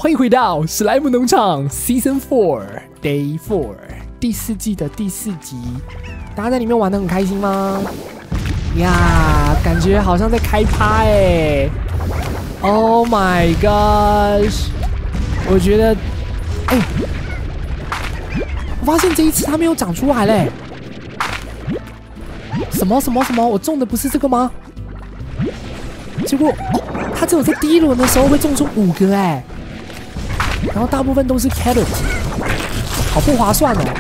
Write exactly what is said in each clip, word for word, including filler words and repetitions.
欢迎回到史莱姆农场 Season Four Day Four 第四季的第四集。大家在里面玩得很开心吗？呀，感觉好像在开趴哎 ！Oh my gosh！ 我觉得，哎、欸，我发现这一次它没有长出来嘞。什么什么什么？我种的不是这个吗？结果，哦，它只有在第一轮的时候会种出五个哎。然后大部分都是 carrot， 好不划算哦！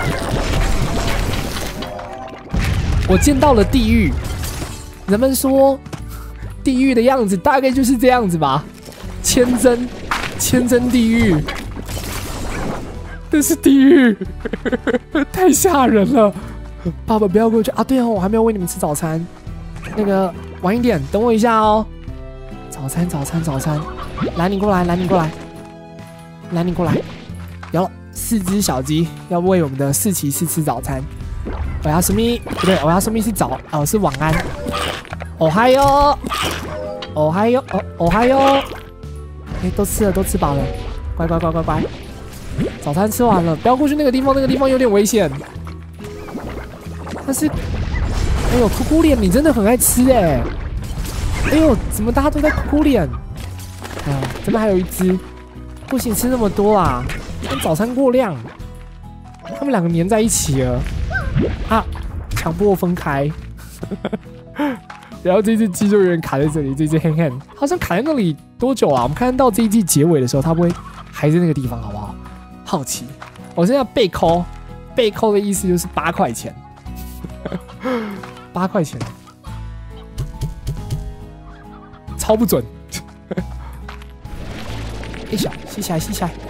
我见到了地狱，人们说地狱的样子大概就是这样子吧，千真千真地狱，这是地狱，太吓人了！爸爸不要过去啊！对哦，我还没有喂你们吃早餐，那个晚一点，等我一下哦。早餐早餐早餐，来你过来，来你过来。来，你过来！有四只小鸡要喂我们的四骑士吃早餐。我要什么？不对，我要什么是早哦，是晚安。哦嗨哟，哦嗨哟，哦哦嗨哟！哎，都吃了，都吃饱了，乖乖乖乖乖。早餐吃完了，不要过去那个地方，那个地方有点危险。但是，哎呦，酷酷脸，你真的很爱吃哎！哎呦，怎么大家都在酷酷脸？哎呦，这边还有一只。不行，吃那么多啦，跟早餐过量。他们两个黏在一起了，啊，强迫分开。然后这只鸡就有点卡在这里，这只 hen hen 好像卡在那里多久啊？我们看到这一季结尾的时候，它不会还在那个地方，好不好？好奇。我现在被扣，被扣的意思就是八块钱，八块钱，超不准。哎小，吸起来，吸起来！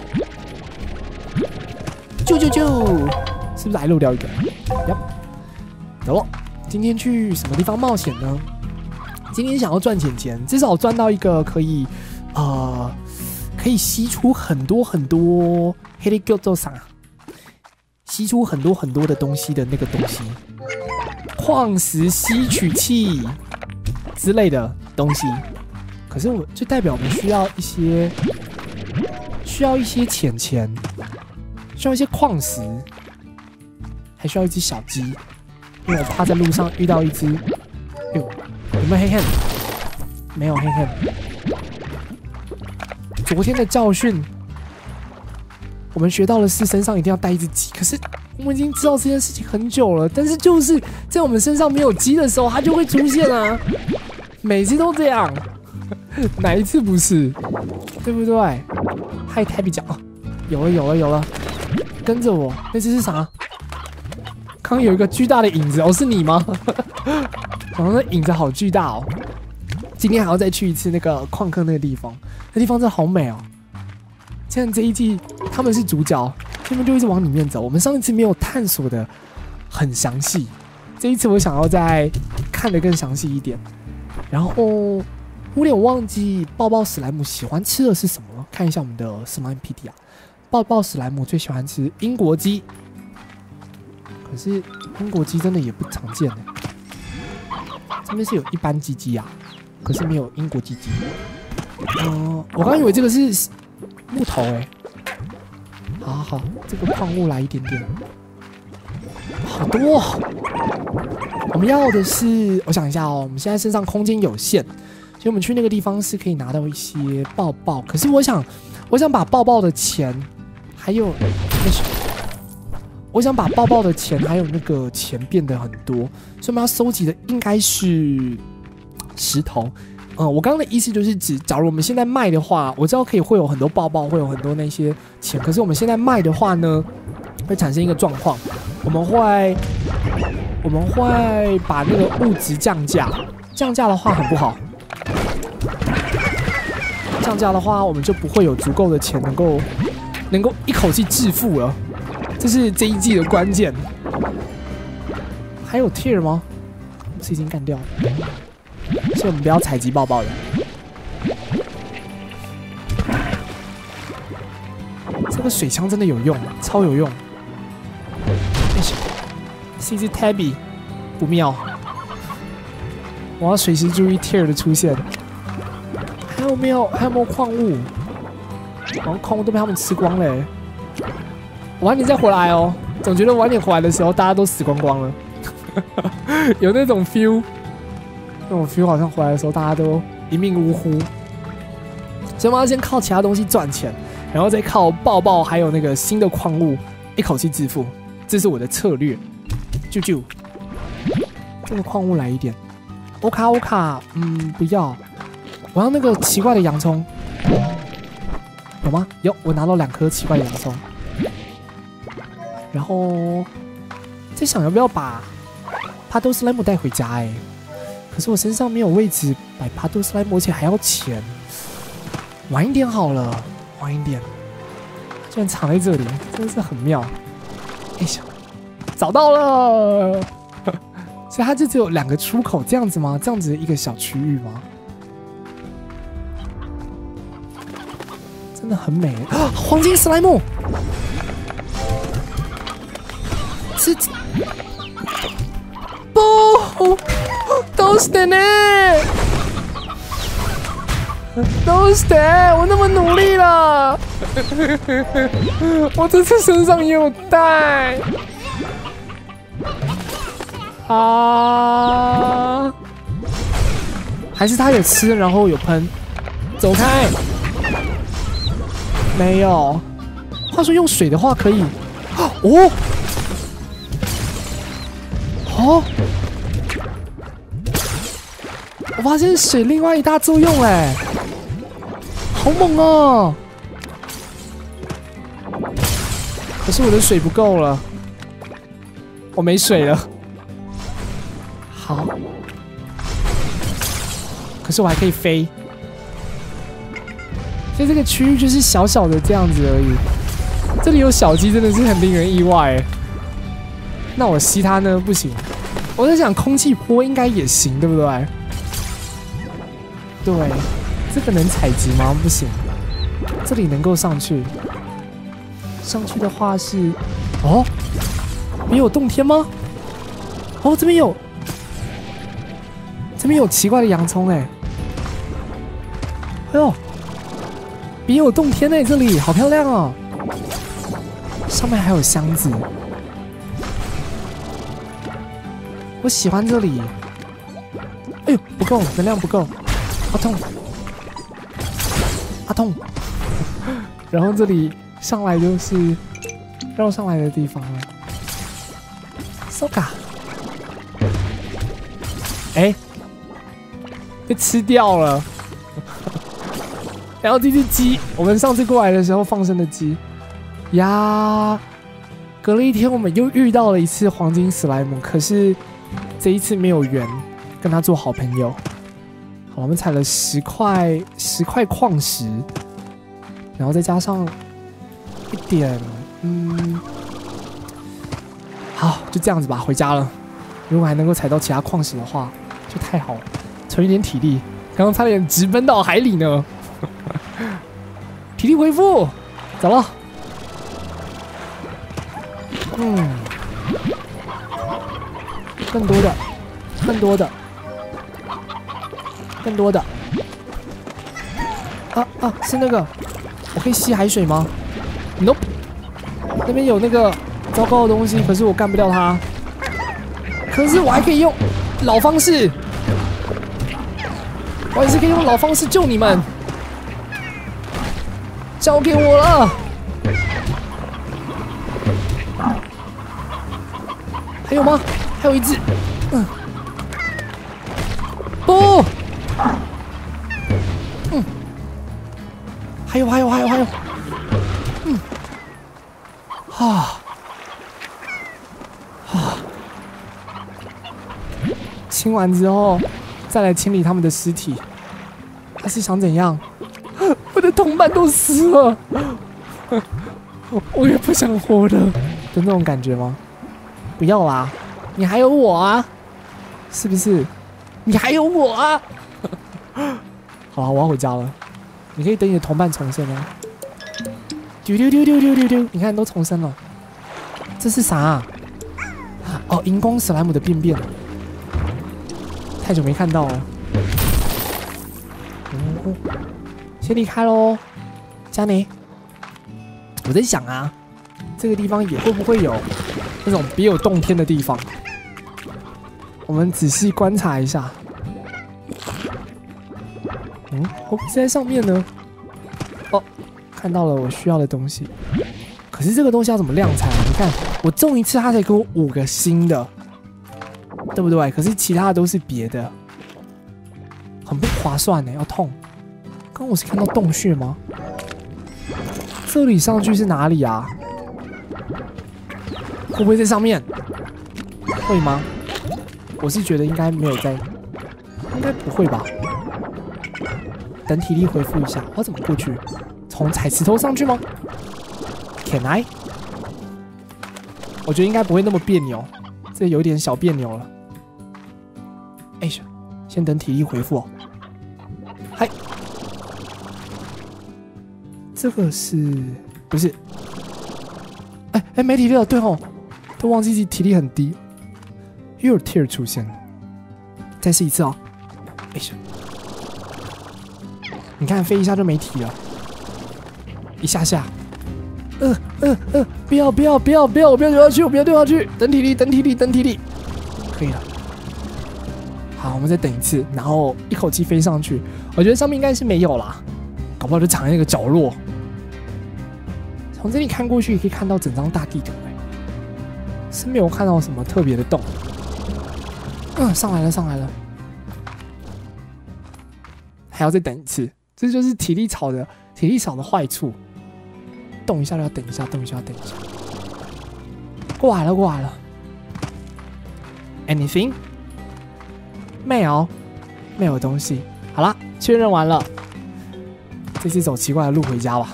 啾啾啾！是不是还漏掉一个？呀，走了。今天去什么地方冒险呢？今天想要赚钱钱，至少赚到一个可以，呃，可以吸出很多很多黑的叫做啥？吸出很多很多的东西的那个东西，矿石吸取器之类的东西。可是我就代表我们需要一些。需要一些钱钱，需要一些矿石，还需要一只小鸡，因为我怕在路上遇到一只。哎呦，有没有黑黑？没有黑黑。昨天的教训，我们学到的是身上一定要带一只鸡。可是我们已经知道这件事情很久了，但是就是在我们身上没有鸡的时候，它就会出现啊，每次都这样。哪一次不是？对不对？嗨，台比讲啊，有了有了有了，跟着我，那只是啥？刚刚有一个巨大的影子，哦，是你吗？然后那影子好巨大哦。今天还要再去一次那个矿坑那个地方，那地方真的好美哦。现在这一季他们是主角，他们就一直往里面走。我们上一次没有探索的很详细，这一次我想要再看得更详细一点。然后我有点忘记抱抱史莱姆喜欢吃的是什么了，看一下我们的 Slimepedia。抱抱史莱姆最喜欢吃英国鸡，可是英国鸡真的也不常见呢。这边是有一般鸡鸡啊，可是没有英国鸡鸡。嗯、呃，我刚以为这个是木头哎、欸。好好好，这个矿物来一点点，好多、哦。我们要的是，我想一下哦，我们现在身上空间有限。所以我们去那个地方是可以拿到一些抱抱，可是我想，我想把抱抱的钱，还有，我想把抱抱的钱还有那个钱变得很多，所以我们要收集的应该是石头。嗯，我刚刚的意思就是指，假如我们现在卖的话，我知道可以会有很多抱抱，会有很多那些钱，可是我们现在卖的话呢，会产生一个状况，我们会，我们会把那个物质降价，降价的话很不好。降价的话，我们就不会有足够的钱能够能够一口气致富了，这是这一季的关键。还有 tier 吗？是已经干掉了，所以我们不要采集抱抱的。这个水枪真的有用，超有用。是一只 tabby， 不妙。我要随时注意 tier 的出现。还有没有？还有没有矿物？ 然后矿物都被他们吃光了、欸。晚点再回来哦，总觉得晚点回来的时候大家都死光光了，有那种 feel， 那种 feel 好像回来的时候大家都一命呜呼。所以我们要先靠其他东西赚钱，然后再靠抱抱还有那个新的矿物一口气致富，这是我的策略。啾啾，这个矿物来一点。欧卡欧卡，嗯，不要，我要那个奇怪的洋葱，有吗？有，我拿到两颗奇怪的洋葱。然后在想要不要把帕多斯莱姆带回家哎、欸，可是我身上没有位置摆帕多斯莱姆，而且还要钱。晚一点好了，晚一点。居然藏在这里，真的是很妙。哎呀，找到了！所以它就只有两个出口，这样子吗？这样子一个小区域吗？真的很美啊！黄金史莱姆，是不？どうしてね？どうして？我那么努力了，我这次身上也有带。啊！还是他有吃，然后有喷，走开！没有。话说用水的话可以，哦哦，我发现水另外一大作用哎，好猛哦！可是我的水不够了，我没水了。好，可是我还可以飞，所以这个区域就是小小的这样子而已。这里有小鸡，真的是很令人意外哎。那我吸它呢？不行。我在想，空气波应该也行，对不对？对，这个能采集吗？不行。这里能够上去，上去的话是，哦，没有洞天吗？哦，这边有。这边有奇怪的洋葱哎、欸，哎呦，别有洞天哎、欸，这里好漂亮哦！上面还有箱子，我喜欢这里。哎呦，不够，能量不够，啊痛，啊痛！然后这里上来就是绕上来的地方了。so ga， 哎。被吃掉了，然后这只鸡，我们上次过来的时候放生的鸡呀，隔了一天我们又遇到了一次黄金史莱姆，可是这一次没有缘跟他做好朋友。好，我们采了十块十块矿石，然后再加上一点，嗯，好，就这样子吧，回家了。如果还能够采到其他矿石的话，就太好了。存一点体力，刚刚差点直奔到海里呢。体力恢复，走了。嗯，更多的，更多的，更多的。啊啊，是那个，我可以吸海水吗 ？Nope， 那边有那个糟糕的东西，可是我干不掉它。可是我还可以用老方式。我也是可以用老方式救你们，交给我了。还有吗？还有一只，嗯，不，嗯，还有还有还有还有，嗯，啊啊，清完之后。再来清理他们的尸体，他是想怎样？我的同伴都死了，我也不想活了的那种感觉吗？不要啦，你还有我啊，是不是？你还有我啊！好了，我要回家了。你可以等你的同伴重生哦。丢丢丢丢丢丢丢，你看都重生了。这是啥、啊？哦，荧光史莱姆的便便。太久没看到了，哦，先离开喽，加内。 我在想啊，这个地方也会不会有那种别有洞天的地方？我们仔细观察一下。嗯，会不会是在上面呢？哦，看到了我需要的东西。可是这个东西要怎么量产啊？你看，我中一次它才给我五个新的，对不对？可是其他的都是别的，很不划算呢，要痛。刚刚我是看到洞穴吗？这里上去是哪里啊？会不会在上面？会吗？我是觉得应该没有在，应该不会吧？等体力恢复一下，我怎么过去？从踩石头上去吗 ？Can I？ 我觉得应该不会那么别扭，这有点小别扭了。哎呀，先等体力恢复哦。嗨。这个是不是？哎哎，没体力了，对哦，都忘记体力很低，又有 tear 出现，再试一次哦。哎呀，你看飞一下就没体了，一下下，呃呃呃，不要不要不要不要，我不要掉下去，我不要掉下去，等体力等体力等体力，可以了。好，我们再等一次，然后一口气飞上去。我觉得上面应该是没有啦，搞不好就藏在那个角落。从这里看过去，也可以看到整张大地图、欸，是没有看到什么特别的洞。嗯，上来了，上来了，还要再等一次，这就是体力少的体力少的坏处。动一下就要等一下，动一下要等一下。过来了，过来了。Anything？ 没有，没有东西。好了，确认完了。这次走奇怪的路回家吧。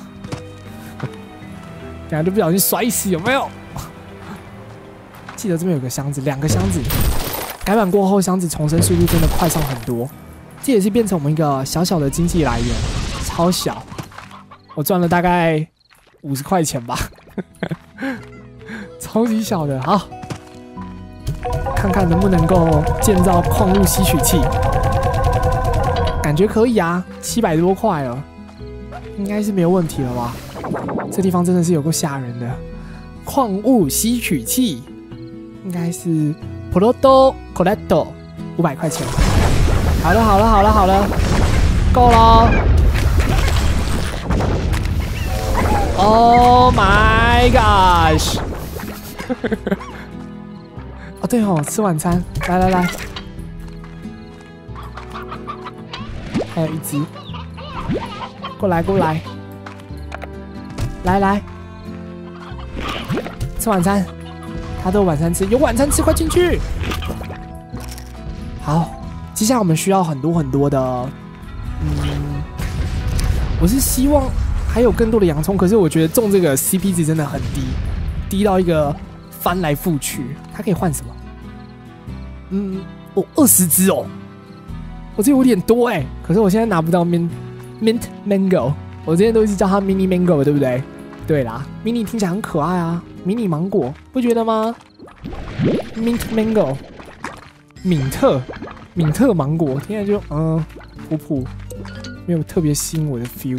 等下就不小心摔死，有没有？记得这边有个箱子，两个箱子。改版过后，箱子重生速度真的快上很多。这也是变成我们一个小小的经济来源，超小。我赚了大概五十块钱吧，超级小的。好，看看能不能够建造矿物吸取器，感觉可以啊，七百多块了，应该是没有问题了吧？这地方真的是有够吓人的，矿物吸取器应该是 Proto Collector 五百块钱。好了好了好了好了，够了。Oh my gosh！ 哦对哦，吃晚餐，来来来，还有一只，过来过来。来来，吃晚餐，他都有晚餐吃，有晚餐吃，快进去。好，接下来我们需要很多很多的，嗯，我是希望还有更多的洋葱，可是我觉得种这个 C P 值真的很低，低到一个翻来覆去。它可以换什么？嗯，哦，二十只哦，我这有点多哎、欸，可是我现在拿不到 mint mint mango， 我之前都一直叫它 mini mango， 对不对？对啦 ，mini 听起来很可爱啊，迷你芒果，不觉得吗 ？Mint mango， 敏特，敏特芒果，听起来就嗯普普，没有特别吸引我的 feel。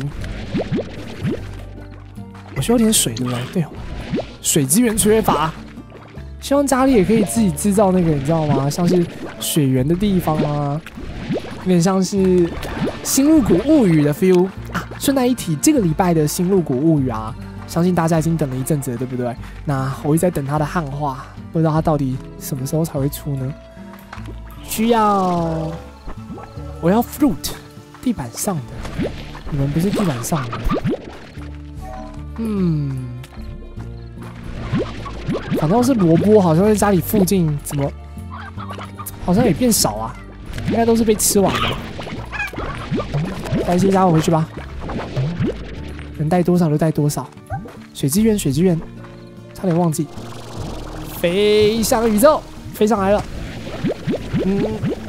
我需要点水，对不对？对哦，水资源缺乏，希望家里也可以自己制造那个，你知道吗？像是水源的地方啊，有点像是《新入谷物语》的 feel 啊。顺带一提，这个礼拜的《新入谷物语》啊。相信大家已经等了一阵子了，对不对？那我一直在等它的汉化，不知道它到底什么时候才会出呢？需要，我要 fruit， 地板上的，你们不是地板上的。嗯，反倒是萝卜，好像在家里附近，怎么好像也变少啊？应该都是被吃完了。带一些家伙回去吧，能带多少就带多少。水之源，水之源，差点忘记。飞向宇宙，飞上来了。嗯，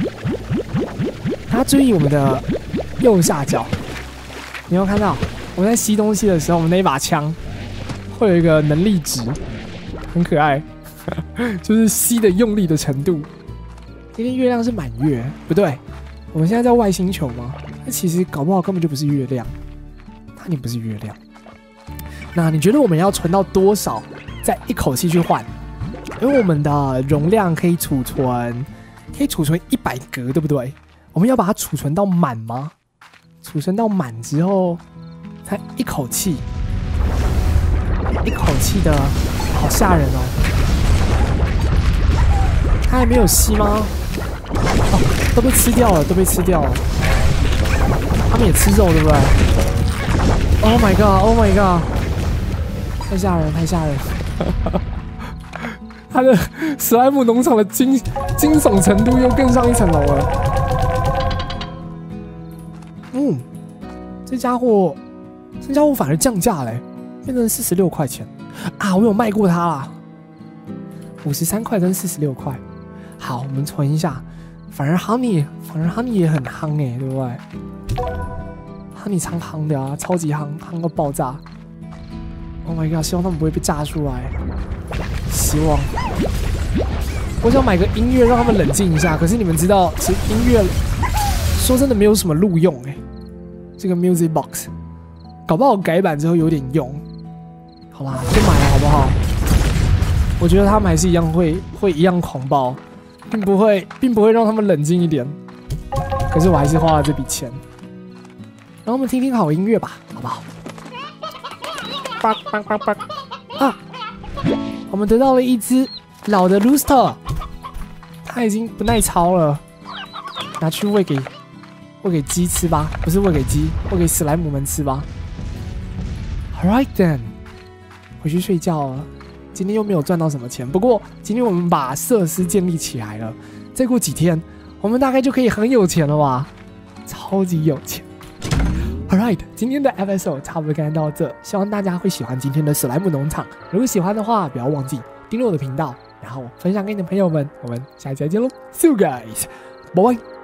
大家注意我们的右下角，你有看到我们在吸东西的时候，我们那一把枪会有一个能力值，很可爱，就是吸的用力的程度。今天月亮是满月，不对，我们现在在外星球吗？那其实搞不好根本就不是月亮，它也不是月亮。 那你觉得我们要存到多少，再一口气去换？因为我们的容量可以储存，可以储存一百格，对不对？我们要把它储存到满吗？储存到满之后，才一口气，一口气的，好吓人哦！它还没有吸吗？哦，都被吃掉了，都被吃掉了。他们也吃肉，对不对 ？Oh my god! Oh my god! 太吓人，太吓人！他的史莱姆农场的惊惊悚程度又更上一层楼了。嗯，这家伙，这家伙反而降价嘞，变成四十六块钱啊！我有卖过它啦，五十三块跟四十六块。好，我们存一下。反而 Honey， 反而 Honey 也很夯哎，对不对 ？Honey 超夯的啊，超级夯，夯到爆炸。Oh my god！ 希望他们不会被炸出来。希望。我想买个音乐让他们冷静一下，可是你们知道，其实音乐说真的没有什么路用哎、欸。这个 Music Box， 搞不好改版之后有点用。好啦，就买了好不好？我觉得他们还是一样会会一样狂暴。并不会，并不会让他们冷静一点。可是我还是花了这笔钱。让我们听听好音乐吧，好不好？啊！我们得到了一只老的 Rooster， 它已经不耐操了，拿去喂给喂给鸡吃吧，不是喂给鸡，喂给史莱姆们吃吧。Alright then， 回去睡觉了。今天又没有赚到什么钱，不过今天我们把设施建立起来了，再过几天我们大概就可以很有钱了吧，超级有钱。Alright， 今天的 episode 差不多该到这，希望大家会喜欢今天的史莱姆农场。如果喜欢的话，不要忘记订阅我的频道，然后分享给你的朋友们。我们下期再见喽 ，See you guys，拜拜。